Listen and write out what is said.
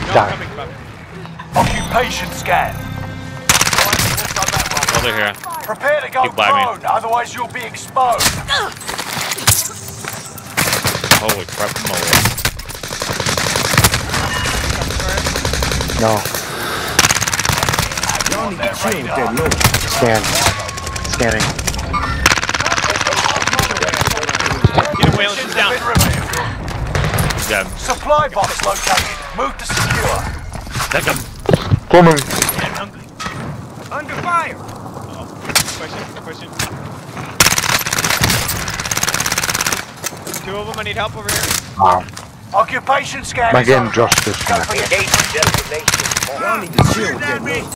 Down. Occupation scan. Oh, they're here. Prepare to go prone, otherwise you'll be exposed. Holy crap, moly. No. Scanning. Get away, she's down. He's dead. Supply box located. Move to secure. Take him. Coming. Under fire. Question. 2 of them, I need help over here. Wow. Occupation scan. My game just disconnected. Engagement destination.